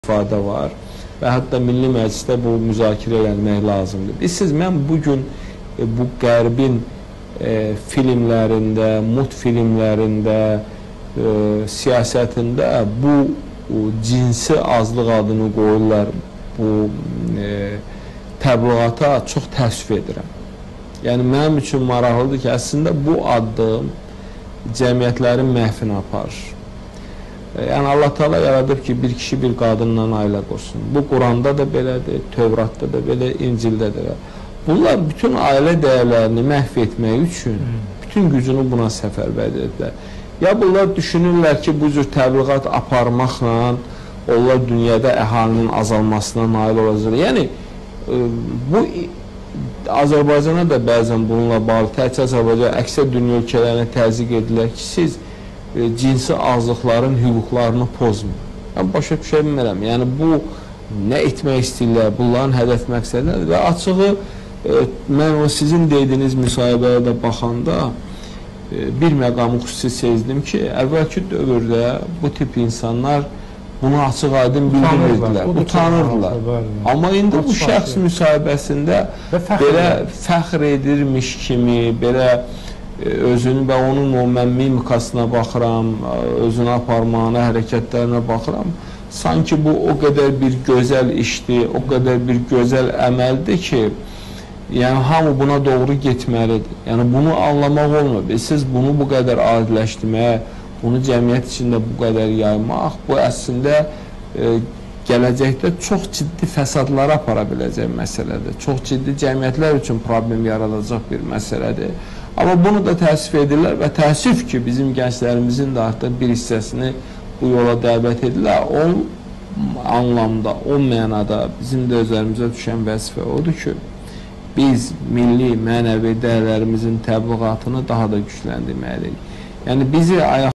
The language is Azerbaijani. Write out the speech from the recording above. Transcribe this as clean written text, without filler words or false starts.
ifadə var və hətta Milli Məclisdə bu müzakirə edilmək lazımdır. Bilirsiniz, mən bugün bu qərbin filmlərində, multfilmlərində, siyasətində bu cinsi azlıq adını qoyurlar, bu təbliğata çox təəssüf edirəm. Yəni, mənim üçün maraqlıdır ki, əslində bu addım cəmiyyətlərin məhvinə aparır. Yəni, Allah Teala yaradıb ki, bir kişi bir qadınla ailə qursun. Bu, Quranda da belədir, Tövratda da belə, İncildə də belə. Bunlar bütün ailə dəyərlərini məhv etmək üçün bütün gücünü buna səfərbər edirlər. Ya bunlar düşünürlər ki, bu cür təbliğat aparmaqla onlar dünyada əhalinin azalmasına nail olacaq. Yəni, bu Azərbaycana da bəzən bununla bağlı, təkcə Azərbaycan, əksər dünya ölkələrinə təzyiq edilir ki, siz cinsi azlıqların hüquqlarını pozmayın. Mən başa düşə bilmirəm. Yəni, bu nə etmək istəyirlər, bunların hədəf məqsədləri və açığı mən o sizin dediyiniz müsahibəyə də baxanda bir məqamı xüsusi sezdim ki, əvvəlki dövrdə bu tip insanlar bunu açıq aydın bildirirdilər, utanırdılar. Amma indi bu şəxs müsahibəsində belə fəxr edirmiş kimi, belə özünü və onun o mən mimikasına baxıram, özünü aparmağına, hərəkətlərinə baxıram. Sanki bu o qədər bir gözəl işdir, o qədər bir gözəl əməldir ki, yəni hamı buna doğru getməlidir. Yəni bunu anlamaq olmur. Siz bunu bu qədər adiləşdirmək, bunu cəmiyyət içində bu qədər yaymaq, bu əslində gələcəkdə çox ciddi fəsadlara apara biləcək məsələdir. Çox ciddi cəmiyyətlər üçün problem yaradacaq bir məsələdir. Amma bunu da təəssüf edirlər və təəssüf ki, bizim gənclərimizin də artıq bir hissəsini bu yola dəvət edirlər. O anlamda, o mənada bizim də özlərimizə düşən vəzifə odur ki, biz milli, mənəvi dəyərlərimizin təbliğatını daha da gücləndirməliyik. Yəni, bizi